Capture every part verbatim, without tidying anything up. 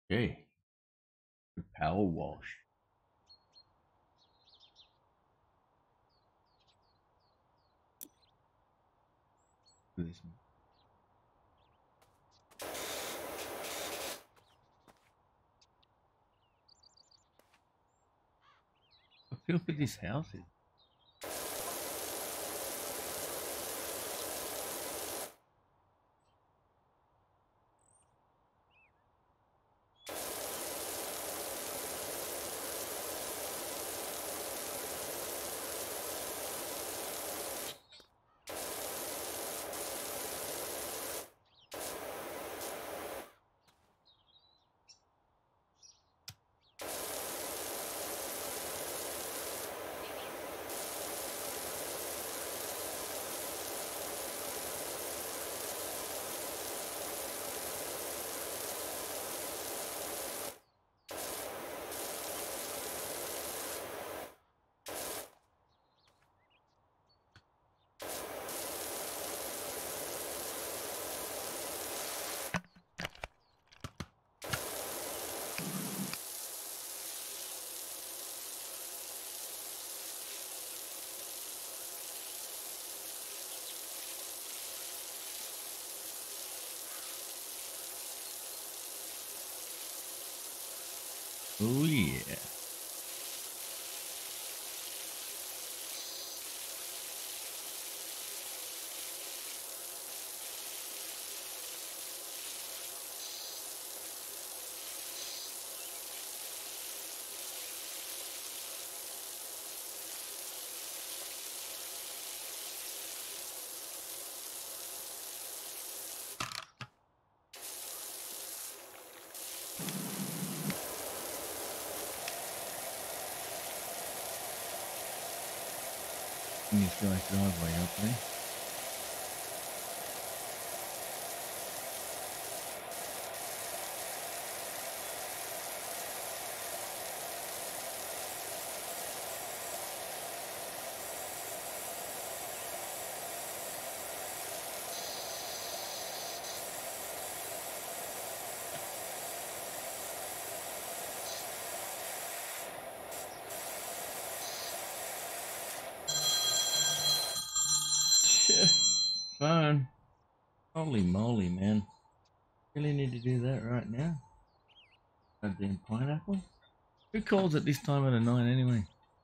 Okay, the power wash. This I feel for this house is oh yeah. In this guy's driveway up there. Fun. Holy moly, man. Really need to do that right now? Goddamn pineapple? Who calls at this time of the night anyway?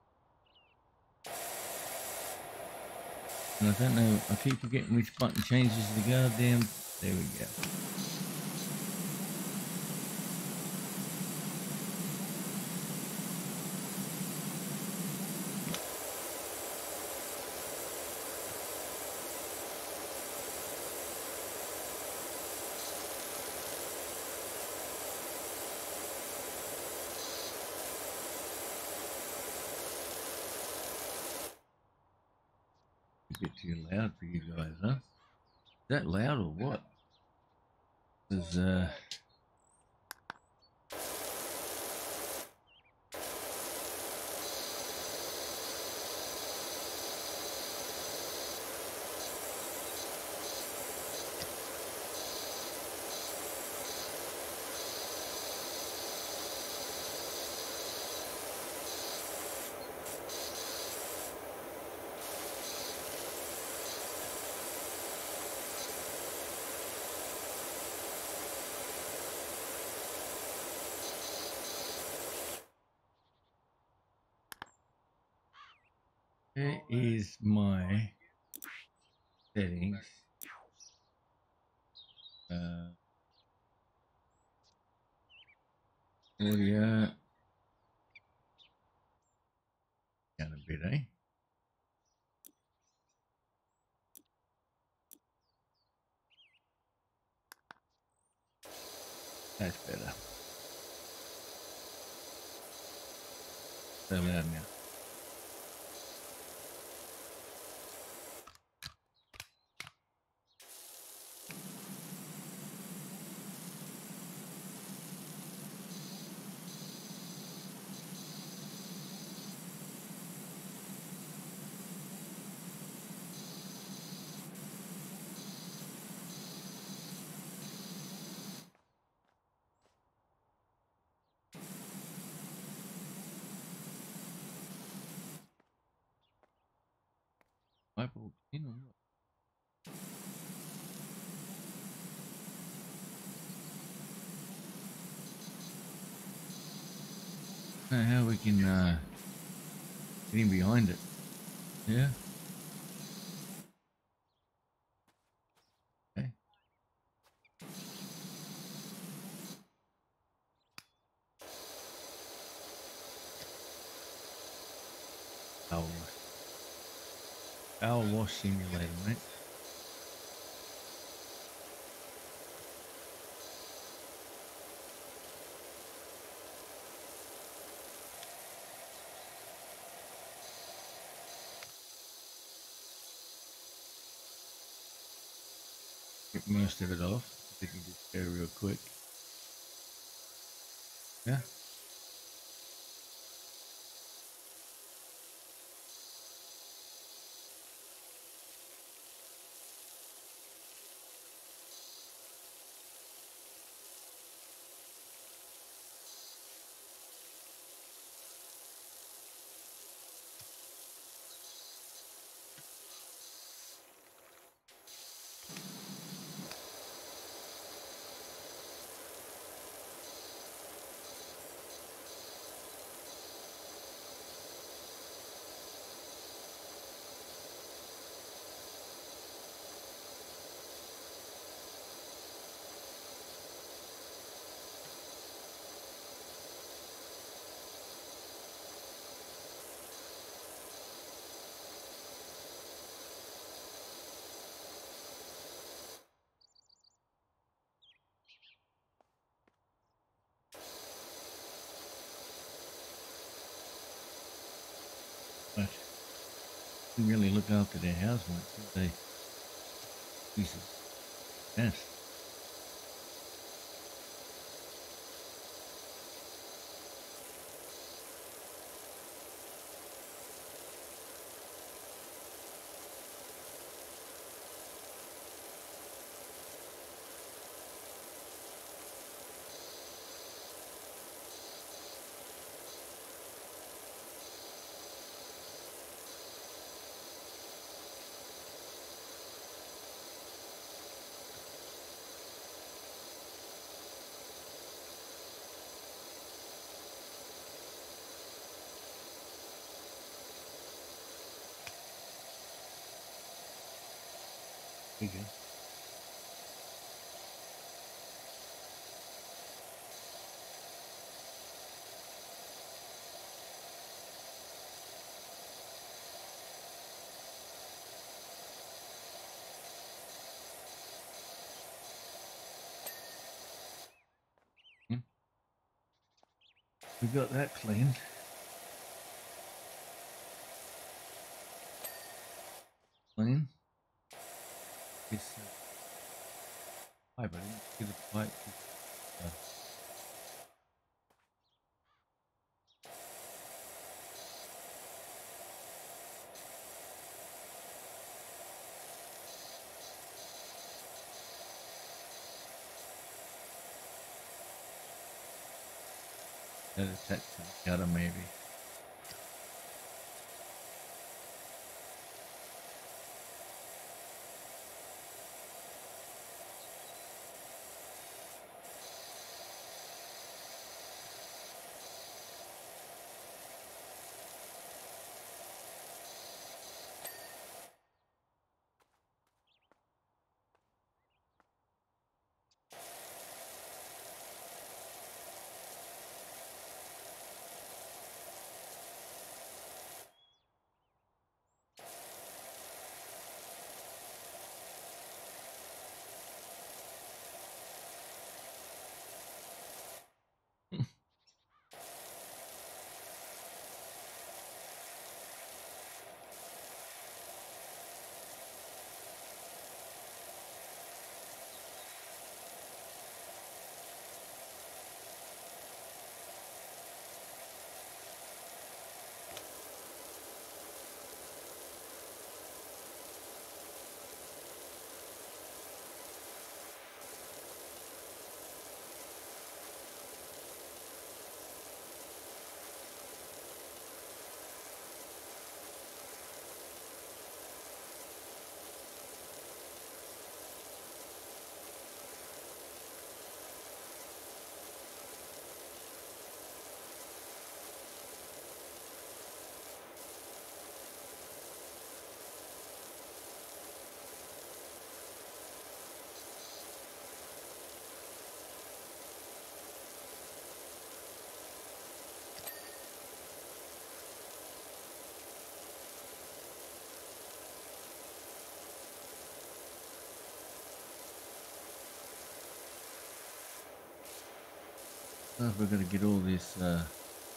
And I don't know, I keep forgetting which button changes the goddamn. There we go. A bit too loud for you guys, huh? Is that loud or what? Is uh where is my settings? Uh audio down a bit, eh? That's better. So loud now. pipe all clean. Or what? Know how we can uh, get in behind it. Yeah. Okay. Power wash. Power wash simulator, mate. Get most of it off. We can just go real quick. Yeah. But they really look after their housemates, don't they? Jesus. Yes. There you go. Hmm. We got that clean. Clean. It's uh, pipe. I didn't see the pipe. Uh, that attached to the gutter, maybe. I don't know if we're gonna get all this uh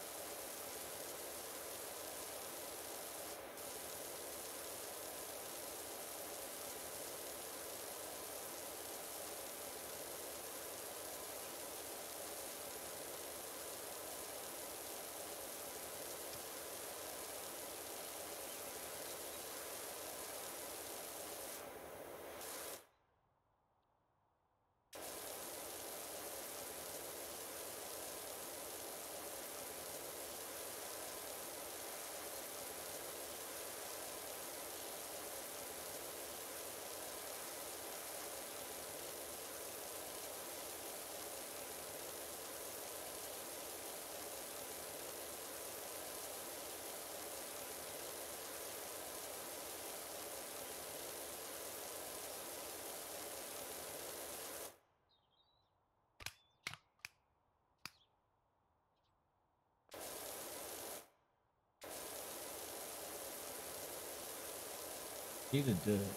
see the dirt.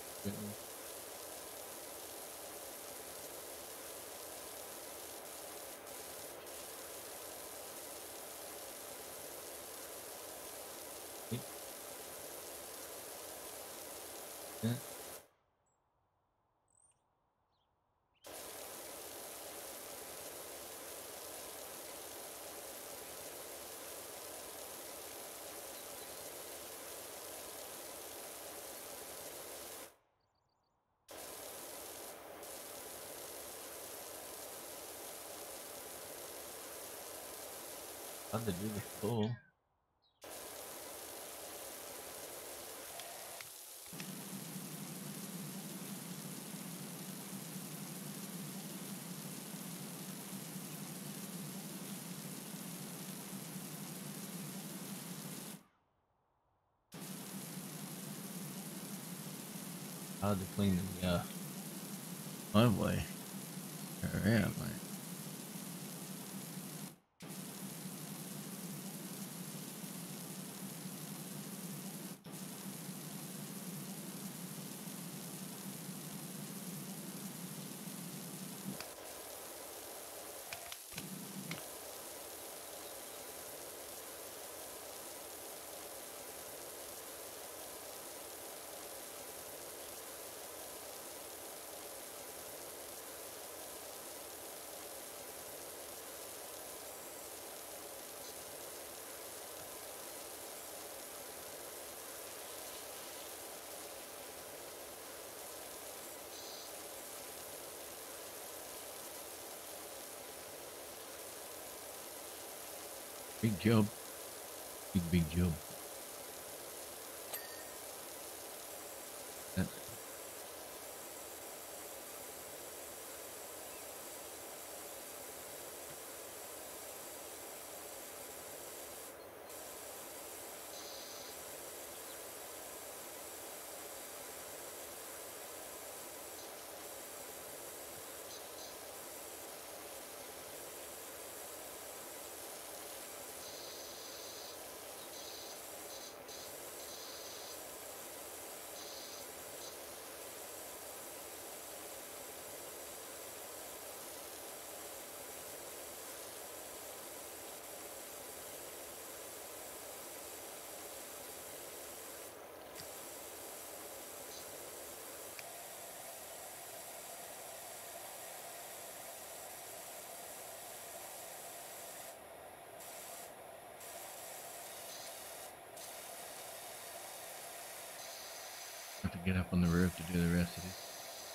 Yeah. How'd they do this before? How'd they clean the uh driveway? Around, mate. Big job. Big big job. That have to get up on the roof to do the rest of this.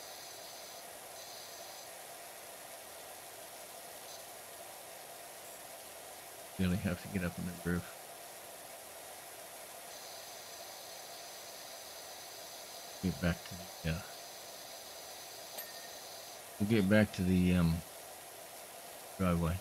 Really have to get up on the roof. Get back to the uh we'll get back to the um driveway.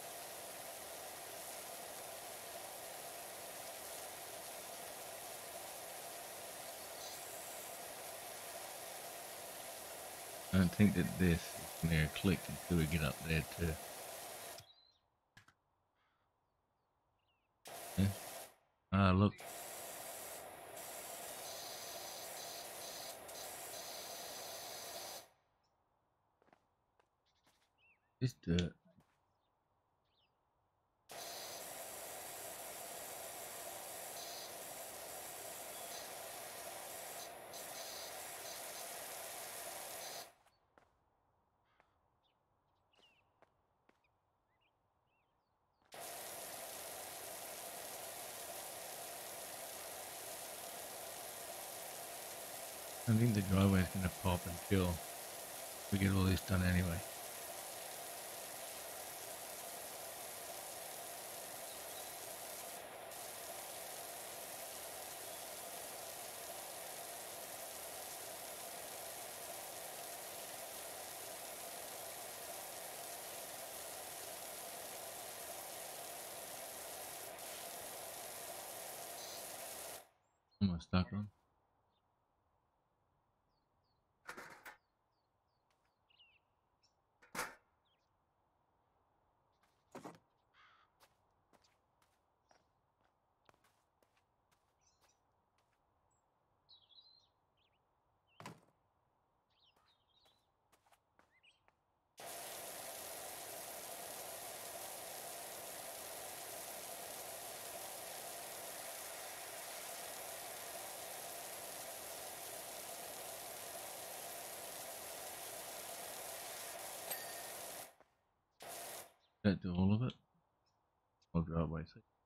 I don't think that this is gonna click until we get up there too. Yeah. Ah, look. This dirt. I think the driveway is gonna pop until we get all this done anyway. Am I stuck on? That do all of it? Or driveway?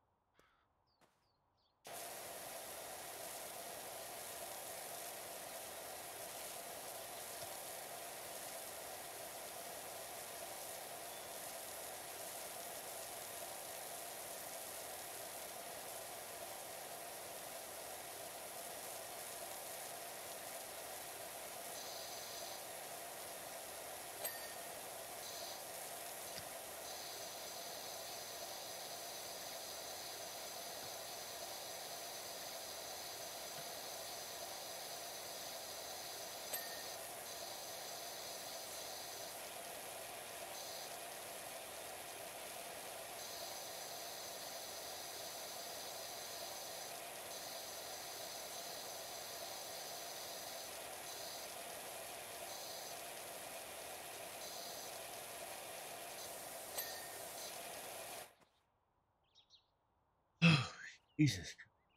Jesus.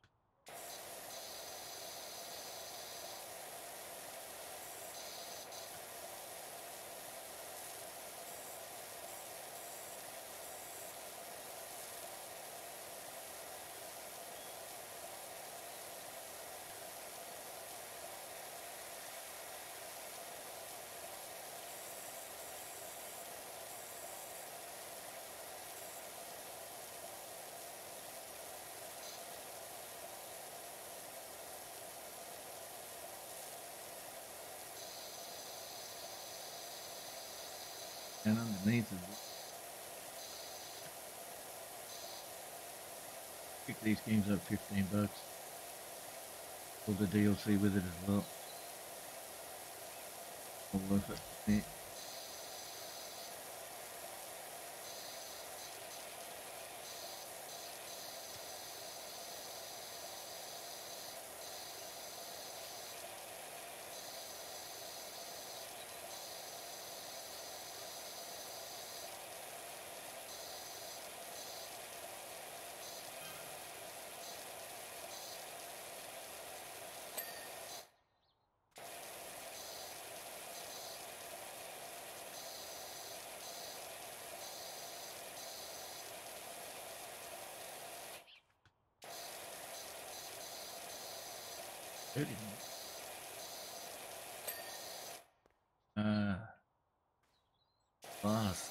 And underneath is pick these games up fifteen bucks. All the D L C with it as well. All worth it. Yeah. thirty minutes. Uh, class.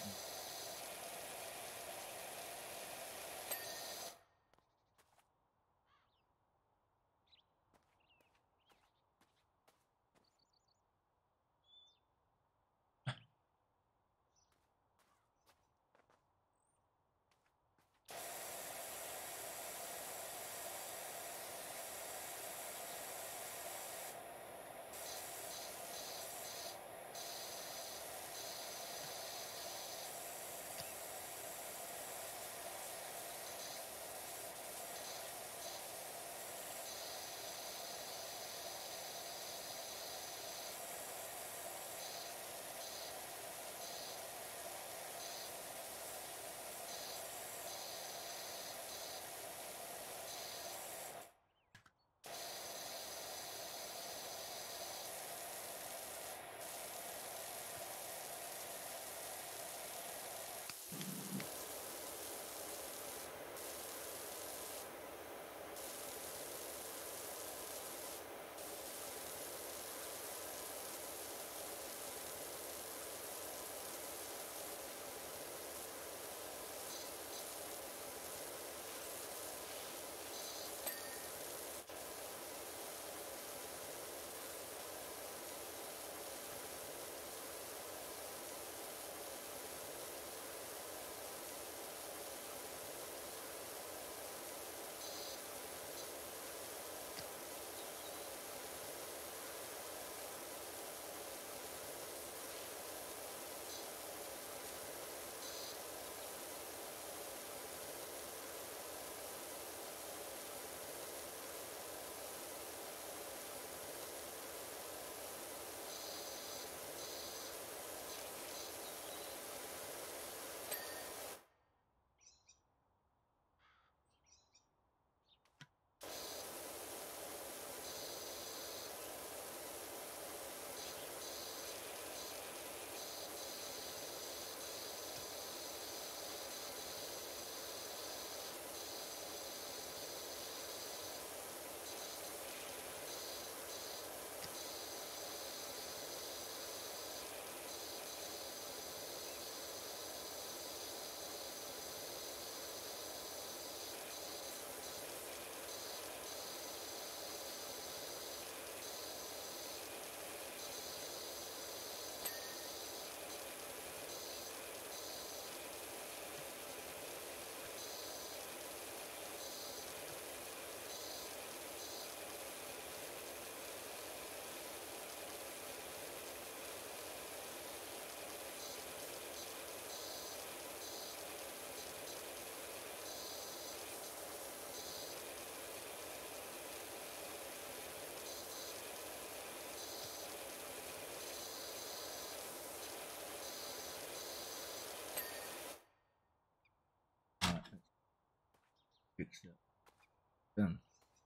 next up. Done.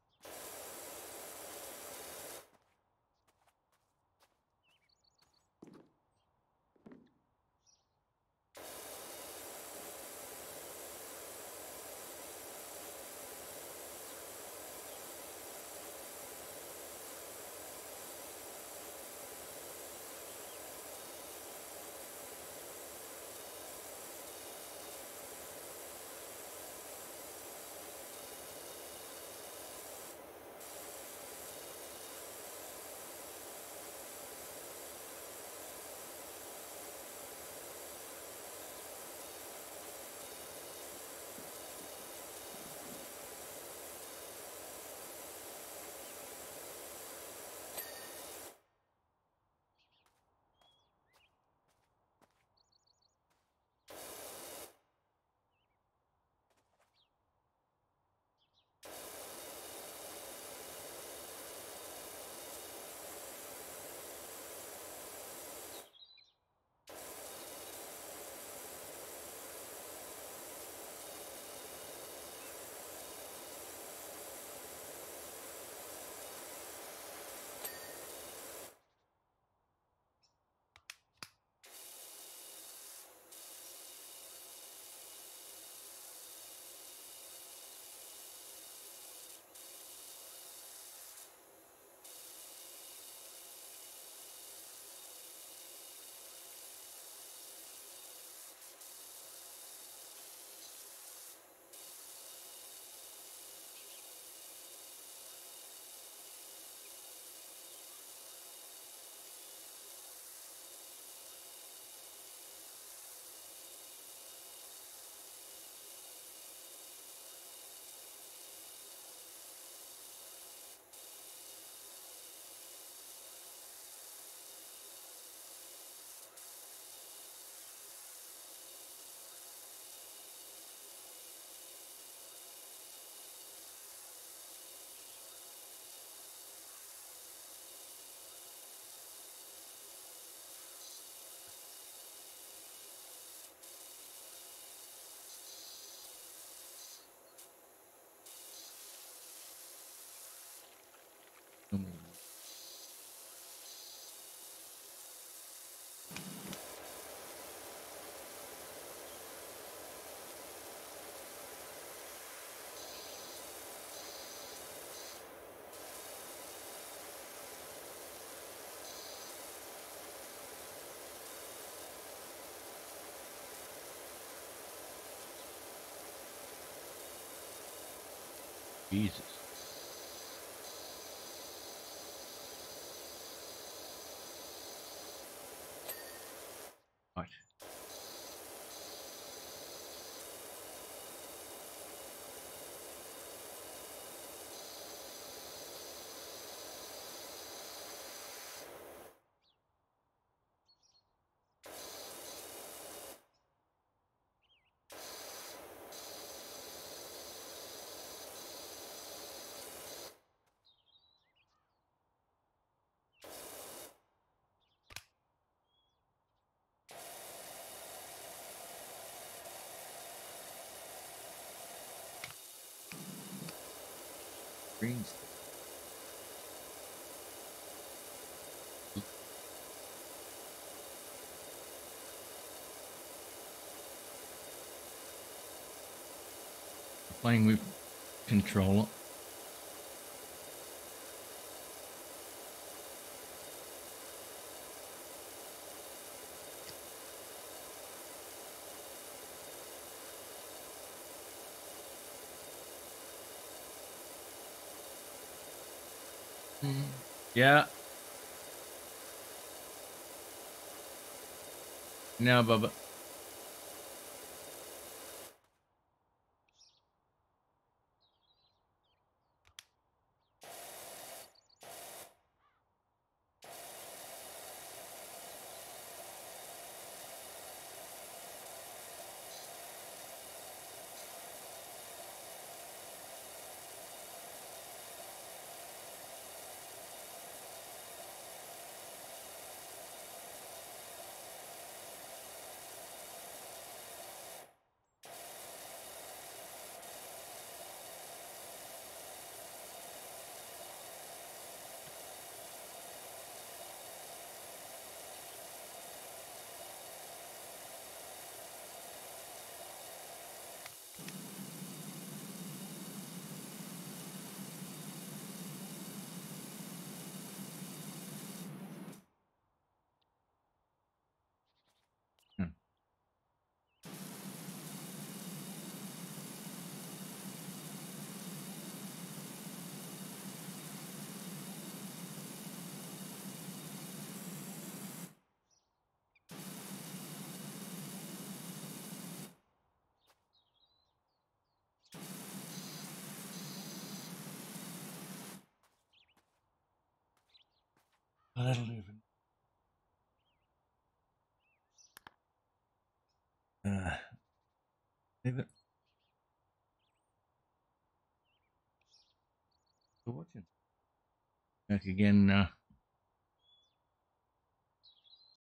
Mm. Jesus. Right. Green stick. Playing with controller. Mm. Yeah. Now, Bubba. Oh, that'll do for uh, leave it. For watching. Back again uh,